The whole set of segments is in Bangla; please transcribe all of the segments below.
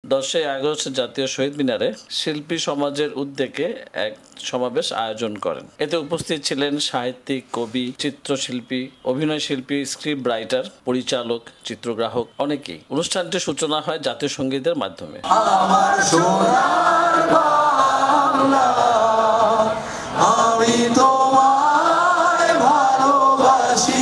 10ই আগস্ট জাতীয় শহীদ মিনারে শিল্পী সমাজের উদ্যোগে এক সমাবেশ আয়োজন করেন। এতে উপস্থিত ছিলেন সাহিত্যিক, কবি, চিত্রশিল্পী, অভিনয় শিল্পী, স্ক্রিপ্ট রাইটার, পরিচালক, চিত্রগ্রাহক অনেকেই। অনুষ্ঠানটির সূচনা হয় জাতীয় সঙ্গীতের মাধ্যমে। আমার সোনার বাংলা, আমি তোমায় ভালোবাসি।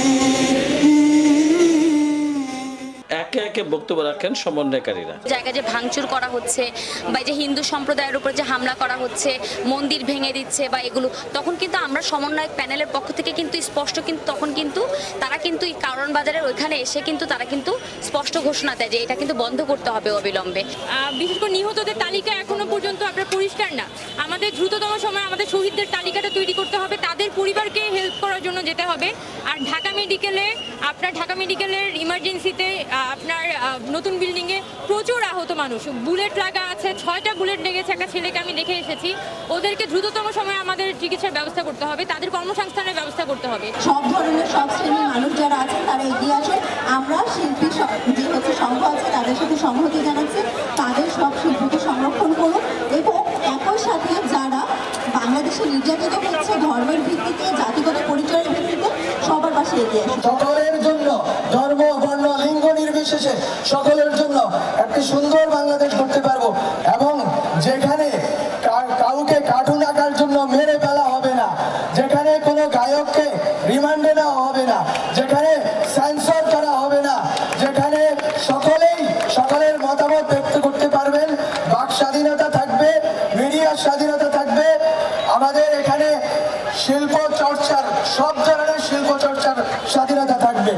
একে একে বক্তব্য রাখেন সমন্বয়কারীরা। জায়গায় যে ভাঙচুর করা হচ্ছে বা যে হিন্দু সম্প্রদায়ের উপর যে হামলা করা হচ্ছে, মন্দির ভেঙে দিচ্ছে বা এগুলো, তখন কিন্তু আমরা সমন্বয়ক প্যানেলের পক্ষ থেকে কিন্তু স্পষ্ট তখন কিন্তু তারা কিন্তু এই কারণ বাজারের ওইখানে এসে কিন্তু তারা কিন্তু স্পষ্ট ঘোষণা দেয় যে এটা কিন্তু বন্ধ করতে হবে অবিলম্বে। বিশেষ করে নিহতদের তালিকা এখনো পর্যন্ত আপনার পরিষ্কার না। আমাদের দ্রুততম সময় আমাদের শহীদদের তালিকাটা তৈরি করতে হবে, তাদের পরিবারকে হেল্প করার জন্য যেতে হবে। আর ঢাকা মেডিকেলের ইমার্জেন্সিতে আপনার নতুন বিল্ডিংয়ে প্রচুর আহত মানুষ, বুলেট লাগা আছে, 6টা বুলেট লেগেছে। একটা ছেলেকে আমি দেখে এসেছি। ওদেরকে দ্রুততম সময়ে আমাদের চিকিৎসার ব্যবস্থা করতে হবে, তাদের কর্মসংস্থানের ব্যবস্থা করতে হবে। সব ধরনের সব শ্রেণীর মানুষ যারা আছেন তারা এগিয়ে আসেন। আমরা শিল্পী যে সংঘ আছে তাদের সাথে সংহতি জানাচ্ছি, তাদের সব শিল্পকে সংরক্ষণ করুন এবং একই সাথে যারা বাংলাদেশে নির্যাতিত হচ্ছে ধর্মের ভিত্তিতে, জাতিগত পরিচয়ের ভিত্তিতে, সবার পাশে এগিয়ে আসুন। সকলের জন্য, ধর্ম, বর্ণ, লিঙ্গ নির্বিশেষে সকলের জন্য একটি সুন্দর বাংলাদেশ করতে পারবো এবং যেখানে কাউকে কার্টুন আঁকার জন্য মেরে ফেলা হবে না, যেখানে কোনো গায়ককে রিমান্ডে নেওয়া হবে না, যেখানে সেন্সর করা হবে না, যেখানে সকলের মতামত ব্যক্ত করতে পারবেন, বাক স্বাধীনতা থাকবে, মিডিয়ার স্বাধীনতা থাকবে। আমাদের এখানে শিল্প চর্চার, সব ধরনের শিল্প চর্চার স্বাধীনতা থাকবে।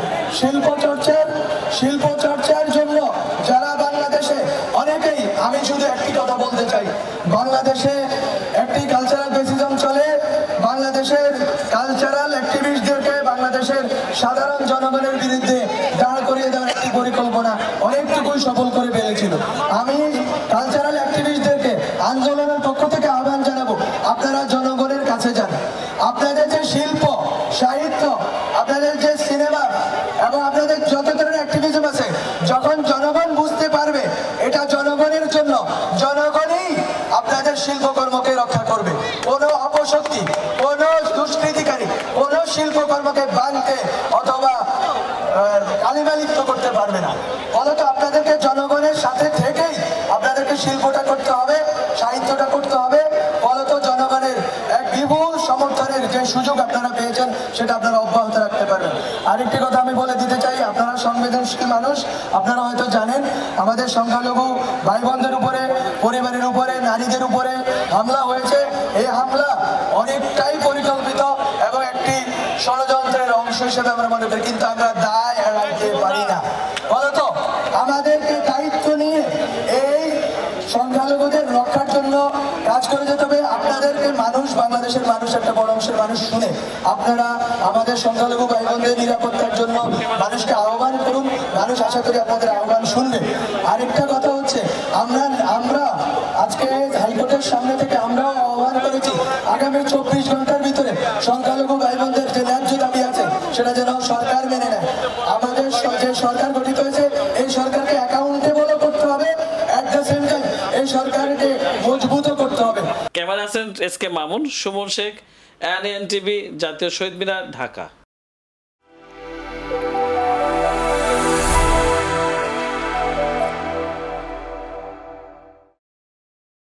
শিল্প চর্চার জন্য যারা বাংলাদেশে অনেকেই, আমি শুধু একটি কথা বলতে চাই, বাংলাদেশে একটি কালচারাল ফ্যাসিজম চলে। বাংলাদেশের কালচারাল অ্যাক্টিভিস্টদেরকে বাংলাদেশের সাধারণ জনগণের বিরুদ্ধে দাঁড় করিয়ে দেওয়ার একটি পরিকল্পনা অনেকটুকুই সফল করে ফেলেছিল। আমি কালচারাল অ্যাক্টিভিস্টদেরকে আন্দোলনের পক্ষ থেকে আহ্বান জানাবো, আপনারা জনগণের কাছে যান। আপনাদের যে শিল্প, সাহিত্য, আপনাদের যে সিনেমা এবং আপনাদের যত ধরনের অ্যাক্টিভিজম আছে, যখন জনগণ বুঝতে পারবে এটা জনগণের জন্য, জনগণই আপনাদের শিল্পকর্মকে রক্ষা করবে। কোনো অপশক্তি, কোনো দুষ্কৃতিকারী কোনো শিল্পকর্মকে ভাঙতে অথবা কালিমালিপ্ত করতে পারবে না। ফলত আপনাদেরকে জনগণের সাথে থেকেই আপনাদেরকে শিল্পটা করতে হবে, সাহিত্যটা করতে হবে। ফলত জনগণের এক বিপুল সমর্থনের যে সুযোগ আপনারা পেয়েছেন সেটা আপনারা অব্যাহত রাখতে পারবেন। আরেকটি কথা আমি বলে দিতে চাই, আপনারা সংবেদনশীল মানুষ, আপনারা হয়তো জানেন আমাদের সংখ্যালঘু ভাই বোনদের উপরে, পরিবারের উপরে, নারীদের উপরে হামলা হয়েছে। এই হামলা অনেকটাই পরিকল্পিত এবং একটি ষড়যন্ত্রের অংশ হিসেবে আমরা মনে করি, কিন্তু আমরা দায় এড়াইতে পারি না। ফলত আমাদেরকে দায়িত্ব নিয়ে এই সংখ্যালঘুদের রক্ষার জন্য কাজ করে যেতে হবে। আপনাদেরকে বাংলাদেশের মানুষ, একটা বড় অংশের মানুষ শুনে আপনারা আমাদের সংখ্যালঘু ভাই বোনদের নিরাপত্তার জন্য মানুষকে আহ্বান করুন। মানুষ আশা করি আপনাদের আহ্বান শুনবে। আরেকটা কথা হচ্ছে, আমরা আজকে হাইকোর্টের সামনে থেকে আমরাও আহ্বান করেছি, আগামী 24 ঘন্টার ভিতরে সংখ্যালঘু ভাই বোনদের যে ন্যায্য দাবি আছে সেটা যেন সরকার মেনে নেয়। আমাদের যে সরকার গঠিত হয়েছে এই সরকারকে অ্যাকাউন্টেবলও করতে হবে, অ্যাট দ্য সেম টাইম এই সরকারকে মজবুতও করতে হবে। ক্যামেরা আছেন SK Mamun, Suman Sheikh, ANN TV, জাতীয় শহীদ মিনার, ঢাকা।